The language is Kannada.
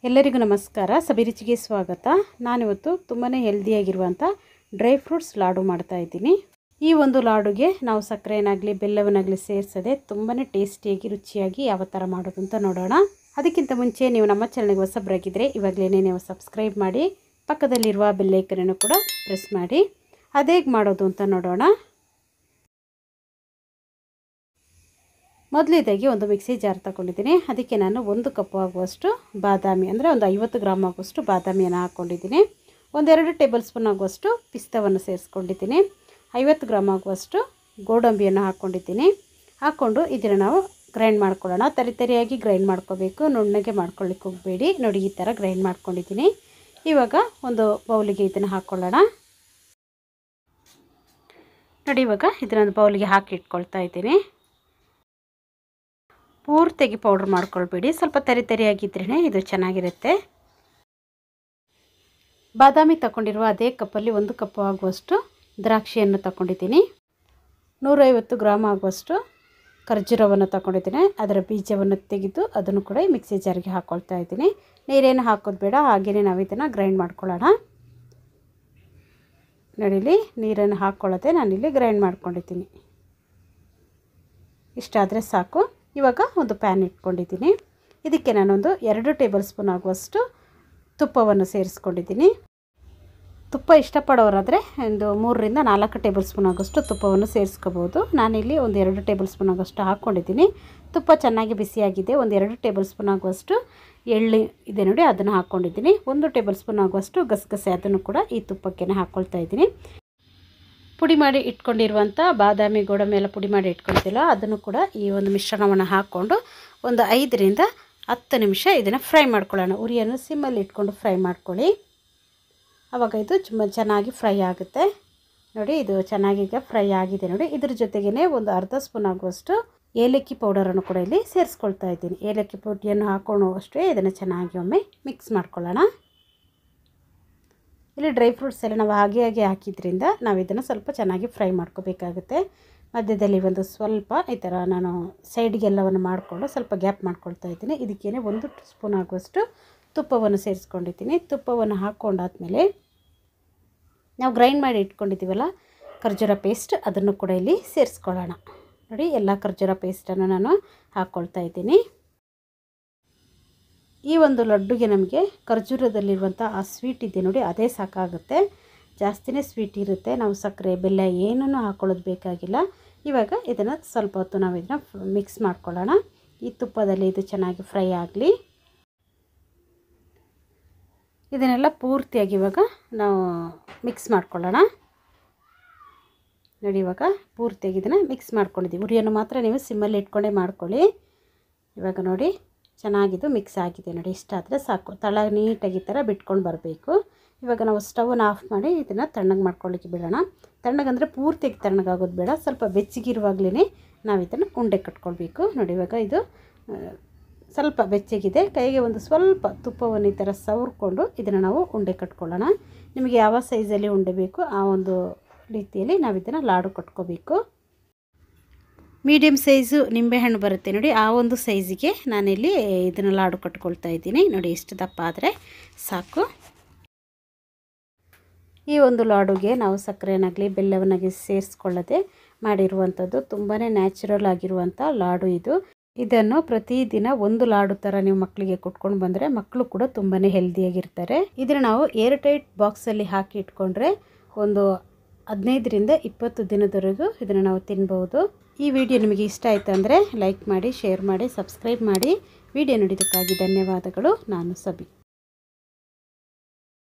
ಎಲ್ಲರಿಗೂ ನಮಸ್ಕಾರ. ಸಬಿರುಚಿಗೆ ಸ್ವಾಗತ. ನಾನಿವತ್ತು ತುಂಬಾ ಹೆಲ್ದಿಯಾಗಿರುವಂಥ ಡ್ರೈ ಫ್ರೂಟ್ಸ್ ಲಾಡು ಮಾಡ್ತಾ ಇದ್ದೀನಿ. ಈ ಒಂದು ಲಾಡುಗೆ ನಾವು ಸಕ್ಕರೆನಾಗಲಿ ಬೆಲ್ಲವನ್ನಾಗಲಿ ಸೇರಿಸದೆ ತುಂಬಾ ಟೇಸ್ಟಿಯಾಗಿ ರುಚಿಯಾಗಿ ಯಾವ ಥರ ಮಾಡೋದು ಅಂತ ನೋಡೋಣ. ಅದಕ್ಕಿಂತ ಮುಂಚೆ ನೀವು ನಮ್ಮ ಚಾನಲ್ಗೆ ಹೊಸಬರಾಗಿದ್ದರೆ ಇವಾಗಲೇ ನೀವು ಸಬ್ಸ್ಕ್ರೈಬ್ ಮಾಡಿ, ಪಕ್ಕದಲ್ಲಿರುವ ಬೆಲ್ ಐಕನನ್ನು ಕೂಡ ಪ್ರೆಸ್ ಮಾಡಿ. ಅದೇಗೆ ಮಾಡೋದು ಅಂತ ನೋಡೋಣ. ಮೊದಲಿದಾಗಿ ಒಂದು ಮಿಕ್ಸಿ ಜಾರ್ ತಗೊಂಡಿದ್ದೀನಿ. ಅದಕ್ಕೆ ನಾನು 1 ಕಪ್ ಆಗುವಷ್ಟು ಬಾದಾಮಿ ಅಂದರೆ ಒಂದು 50 ಗ್ರಾಮ್ ಆಗುವಷ್ಟು ಬಾದಾಮಿಯನ್ನು ಹಾಕ್ಕೊಂಡಿದ್ದೀನಿ. 1-2 ಟೇಬಲ್ ಸ್ಪೂನ್ ಆಗುವಷ್ಟು ಪಿಸ್ತವನ್ನು ಸೇರಿಸ್ಕೊಂಡಿದ್ದೀನಿ. 50 ಗ್ರಾಮ್ ಆಗುವಷ್ಟು ಗೋಡಂಬಿಯನ್ನು ಹಾಕ್ಕೊಂಡಿದ್ದೀನಿ. ಹಾಕ್ಕೊಂಡು ಇದನ್ನು ನಾವು ಗ್ರೈಂಡ್ ಮಾಡ್ಕೊಳ್ಳೋಣ. ತರಿಯಾಗಿ ಗ್ರೈಂಡ್ ಮಾಡ್ಕೋಬೇಕು, ನುಣ್ಣಗೆ ಮಾಡ್ಕೊಳ್ಳಿಕ್ಕೆ ಹೋಗಬೇಡಿ. ನೋಡಿ, ಈ ಥರ ಗ್ರೈಂಡ್ ಮಾಡ್ಕೊಂಡಿದ್ದೀನಿ. ಇವಾಗ ಒಂದು ಬೌಲಿಗೆ ಇದನ್ನು ಹಾಕ್ಕೊಳ್ಳೋಣ. ನೋಡಿ, ಇವಾಗ ಇದನ್ನೊಂದು ಬೌಲಿಗೆ ಹಾಕಿ ಇಟ್ಕೊಳ್ತಾ ಇದ್ದೀನಿ. ಪೂರ್ತಿಯಾಗಿ ಪೌಡ್ರ್ ಮಾಡ್ಕೊಳ್ಬೇಡಿ, ಸ್ವಲ್ಪ ತರಿಯಾಗಿದ್ರೇ ಇದು ಚೆನ್ನಾಗಿರುತ್ತೆ. ಬಾದಾಮಿ ತಗೊಂಡಿರುವ ಅದೇ ಕಪ್ಪಲ್ಲಿ 1 ಕಪ್ ಆಗುವಷ್ಟು ದ್ರಾಕ್ಷಿಯನ್ನು ತಗೊಂಡಿದ್ದೀನಿ. 150 ಗ್ರಾಮ್ ಆಗುವಷ್ಟು ಖರ್ಜೂರವನ್ನು ತಗೊಂಡಿದ್ದೀನಿ. ಅದರ ಬೀಜವನ್ನು ತೆಗೆದು ಅದನ್ನು ಕೂಡ ಮಿಕ್ಸಿ ಜಾರಿಗೆ ಹಾಕ್ಕೊಳ್ತಾ ಇದ್ದೀನಿ. ನೀರೇನು ಹಾಕೋದು ಬೇಡ, ಹಾಗೆಯೇ ನಾವು ಇದನ್ನು ಗ್ರೈಂಡ್ ಮಾಡ್ಕೊಳ್ಳೋಣ. ನೋಡಿಲಿ, ನೀರನ್ನು ಹಾಕ್ಕೊಳ್ಳೋದೆ ನಾನಿಲ್ಲಿ ಗ್ರೈಂಡ್ ಮಾಡ್ಕೊಂಡಿದ್ದೀನಿ. ಇಷ್ಟಾದರೆ ಸಾಕು. ಇವಾಗ ಒಂದು ಪ್ಯಾನ್ ಇಟ್ಕೊಂಡಿದ್ದೀನಿ. ಇದಕ್ಕೆ ನಾನೊಂದು 2 ಟೇಬಲ್ ಸ್ಪೂನ್ ಆಗುವಷ್ಟು ತುಪ್ಪವನ್ನು ಸೇರಿಸ್ಕೊಂಡಿದ್ದೀನಿ. ತುಪ್ಪ ಇಷ್ಟಪಡೋರಾದರೆ ಒಂದು 3-4 ಟೇಬಲ್ ಸ್ಪೂನ್ ಆಗುವಷ್ಟು ತುಪ್ಪವನ್ನು ಸೇರಿಸ್ಕೋಬೋದು. ನಾನಿಲ್ಲಿ ಒಂದು 2 ಟೇಬಲ್ ಸ್ಪೂನ್ ಆಗುವಷ್ಟು ಹಾಕ್ಕೊಂಡಿದ್ದೀನಿ. ತುಪ್ಪ ಚೆನ್ನಾಗಿ ಬಿಸಿಯಾಗಿದೆ. 1-2 ಟೇಬಲ್ ಸ್ಪೂನ್ ಆಗುವಷ್ಟು ಎಳ್ಳು ಇದೆ ನೋಡಿ, ಅದನ್ನು ಹಾಕ್ಕೊಂಡಿದ್ದೀನಿ. 1 ಟೇಬಲ್ ಸ್ಪೂನ್ ಆಗುವಷ್ಟು ಗಸಗಸೆ, ಅದನ್ನು ಕೂಡ ಈ ತುಪ್ಪಕ್ಕೆ ಹಾಕ್ಕೊಳ್ತಾ ಇದ್ದೀನಿ. ಪುಡಿ ಮಾಡಿ ಇಟ್ಕೊಂಡಿರುವಂಥ ಬಾದಾಮಿ ಗೋಡಂಬಿ ಎಲ್ಲ ಪುಡಿ ಮಾಡಿ ಇಟ್ಕೊಳ್ತಿಲ್ಲ, ಅದನ್ನು ಕೂಡ ಈ ಒಂದು ಮಿಶ್ರಣವನ್ನು ಹಾಕ್ಕೊಂಡು ಒಂದು 5-10 ನಿಮಿಷ ಇದನ್ನು ಫ್ರೈ ಮಾಡ್ಕೊಳ್ಳೋಣ. ಉರಿಯನ್ನು ಸಿಮ್ಮಲ್ಲಿ ಇಟ್ಕೊಂಡು ಫ್ರೈ ಮಾಡ್ಕೊಳ್ಳಿ. ಆವಾಗ ಇದು ಚೆನ್ನಾಗಿ ಫ್ರೈ ಆಗುತ್ತೆ. ನೋಡಿ, ಇದು ಚೆನ್ನಾಗೀಗ ಫ್ರೈ ಆಗಿದೆ ನೋಡಿ. ಇದ್ರ ಜೊತೆಗೇ ಒಂದು ಅರ್ಧ ಸ್ಪೂನ್ ಆಗುವಷ್ಟು ಏಲಕ್ಕಿ ಪೌಡರನ್ನು ಕೂಡ ಇಲ್ಲಿ ಸೇರಿಸ್ಕೊಳ್ತಾ ಇದ್ದೀನಿ. ಏಲಕ್ಕಿ ಪುಡಿಯನ್ನು ಹಾಕೊಂಡು ಅಷ್ಟೇ ಇದನ್ನು ಚೆನ್ನಾಗಿ ಒಮ್ಮೆ ಮಿಕ್ಸ್ ಮಾಡ್ಕೊಳ್ಳೋಣ. ಇಲ್ಲಿ ಡ್ರೈ ಫ್ರೂಟ್ಸ್ ಎಲ್ಲ ನಾವು ಹಾಗೆ ಹಾಕಿದ್ರಿಂದ ನಾವು ಇದನ್ನು ಸ್ವಲ್ಪ ಚೆನ್ನಾಗಿ ಫ್ರೈ ಮಾಡ್ಕೋಬೇಕಾಗುತ್ತೆ. ಮಧ್ಯದಲ್ಲಿ ಒಂದು ಸ್ವಲ್ಪ ಈ ಥರ ನಾನು ಸೈಡ್ಗೆಲ್ಲವನ್ನು ಮಾಡಿಕೊಂಡು ಸ್ವಲ್ಪ ಗ್ಯಾಪ್ ಮಾಡ್ಕೊಳ್ತಾ ಇದ್ದೀನಿ. ಇದಕ್ಕೇನೆ 1 ಸ್ಪೂನ್ ಆಗುವಷ್ಟು ತುಪ್ಪವನ್ನು ಸೇರಿಸ್ಕೊಂಡಿದ್ದೀನಿ. ತುಪ್ಪವನ್ನು ಹಾಕ್ಕೊಂಡಾದ್ಮೇಲೆ ನಾವು ಗ್ರೈಂಡ್ ಮಾಡಿ ಇಟ್ಕೊಂಡಿದ್ದೀವಲ್ಲ ಖರ್ಜೂರ ಪೇಸ್ಟ್, ಅದನ್ನು ಕೂಡ ಇಲ್ಲಿ ಸೇರಿಸ್ಕೊಳ್ಳೋಣ. ನೋಡಿ, ಎಲ್ಲ ಖರ್ಜೂರ ಪೇಸ್ಟನ್ನು ನಾನು ಹಾಕ್ಕೊಳ್ತಾ ಇದ್ದೀನಿ. ಈ ಒಂದು ಲಡ್ಡುಗೆ ನಮಗೆ ಖರ್ಜೂರದಲ್ಲಿರುವಂಥ ಆ ಸ್ವೀಟ್ ಇದೆ ನೋಡಿ, ಅದೇ ಸಾಕಾಗುತ್ತೆ. ಜಾಸ್ತಿನೇ ಸ್ವೀಟ್ ಇರುತ್ತೆ. ನಾವು ಸಕ್ಕರೆ ಬೆಲ್ಲ ಏನೂ ಹಾಕ್ಕೊಳ್ಳೋದು ಬೇಕಾಗಿಲ್ಲ. ಇವಾಗ ಇದನ್ನು ಸ್ವಲ್ಪ ಹೊತ್ತು ನಾವು ಇದನ್ನು ಮಿಕ್ಸ್ ಮಾಡ್ಕೊಳ್ಳೋಣ. ಈ ತುಪ್ಪದಲ್ಲಿ ಇದು ಚೆನ್ನಾಗಿ ಫ್ರೈ ಆಗಲಿ. ಇದನ್ನೆಲ್ಲ ಪೂರ್ತಿಯಾಗಿ ಇವಾಗ ನಾವು ಮಿಕ್ಸ್ ಮಾಡ್ಕೊಳ್ಳೋಣ. ನೋಡಿ, ಇವಾಗ ಪೂರ್ತಿಯಾಗಿ ಇದನ್ನು ಮಿಕ್ಸ್ ಮಾಡ್ಕೊಂಡಿದ್ದೀವಿ. ಉರಿಯನ್ನು ಮಾತ್ರ ನೀವು ಸಿಮ್ಮಲ್ಲಿ ಇಟ್ಕೊಂಡೇ ಮಾಡ್ಕೊಳ್ಳಿ. ಇವಾಗ ನೋಡಿ, ಚೆನ್ನಾಗಿದ್ದು ಮಿಕ್ಸ್ ಆಗಿದೆ ನೋಡಿ. ಇಷ್ಟಾದರೆ ಸಾಕು. ತಳ ನೀಟಾಗಿ ಈ ಥರ ಬಿಟ್ಕೊಂಡು ಬರಬೇಕು. ಇವಾಗ ನಾವು ಸ್ಟವನ್ನು ಆಫ್ ಮಾಡಿ ಇದನ್ನು ತಣ್ಣಗೆ ಮಾಡ್ಕೊಳ್ಳಿಕ್ಕೆ ಬಿಡೋಣ. ತಣ್ಣಗಂದರೆ ಪೂರ್ತಿಯಾಗಿ ತಣ್ಣಗಾಗೋದು ಬೇಡ, ಸ್ವಲ್ಪ ಬೆಚ್ಚಗಿರುವಾಗಲೇ ನಾವು ಇದನ್ನು ಉಂಡೆ ಕಟ್ಕೊಳ್ಬೇಕು. ನೋಡಿ, ಇವಾಗ ಇದು ಸ್ವಲ್ಪ ಬೆಚ್ಚಗಿದೆ. ಕೈಗೆ ಒಂದು ಸ್ವಲ್ಪ ತುಪ್ಪವನ್ನು ಈ ಥರ ಸವರ್ಕೊಂಡು ಇದನ್ನು ನಾವು ಉಂಡೆ ಕಟ್ಕೊಳ್ಳೋಣ. ನಿಮಗೆ ಯಾವ ಸೈಜಲ್ಲಿ ಉಂಡೆ ಬೇಕು ಆ ಒಂದು ರೀತಿಯಲ್ಲಿ ನಾವು ಇದನ್ನು ಲಾಡು ಕಟ್ಕೋಬೇಕು. ಮೀಡಿಯಮ್ ಸೈಜು ನಿಂಬೆಹಣ್ಣು ಬರುತ್ತೆ ನೋಡಿ, ಆ ಒಂದು ಸೈಜಿಗೆ ನಾನಿಲ್ಲಿ ಇದನ್ನು ಲಾಡು ಕಟ್ಕೊಳ್ತಾ ಇದ್ದೀನಿ. ನೋಡಿ, ಎಷ್ಟು ದಪ್ಪ ಆದರೆ ಸಾಕು. ಈ ಒಂದು ಲಾಡುಗೆ ನಾವು ಸಕ್ಕರೆನಾಗಲಿ ಬೆಲ್ಲವನ್ನಾಗಲಿ ಸೇರಿಸ್ಕೊಳ್ಳದೆ ಮಾಡಿರುವಂಥದ್ದು ತುಂಬಾ ನ್ಯಾಚುರಲ್ ಆಗಿರುವಂಥ ಲಾಡು ಇದು. ಇದನ್ನು ಪ್ರತಿದಿನ ಒಂದು ಲಾಡು ಥರ ನೀವು ಮಕ್ಕಳಿಗೆ ಕೊಟ್ಕೊಂಡು ಬಂದರೆ ಮಕ್ಕಳು ಕೂಡ ತುಂಬಾ ಹೆಲ್ದಿಯಾಗಿರ್ತಾರೆ. ಇದನ್ನು ನಾವು ಏರ್ ಟೈಟ್ ಬಾಕ್ಸಲ್ಲಿ ಹಾಕಿ ಇಟ್ಕೊಂಡ್ರೆ ಒಂದು 15-20 ದಿನದವರೆಗೂ ಇದನ್ನು ನಾವು ತಿನ್ಬೋದು. ಈ ವಿಡಿಯೋ ನಿಮಗೆ ಇಷ್ಟ ಆಯಿತು ಅಂದರೆ ಲೈಕ್ ಮಾಡಿ, ಶೇರ್ ಮಾಡಿ, ಸಬ್ಸ್ಕ್ರೈಬ್ ಮಾಡಿ. ವಿಡಿಯೋ ನೋಡಿದ್ದಕ್ಕಾಗಿ ಧನ್ಯವಾದಗಳು. ನಾನು ಸಬಿ.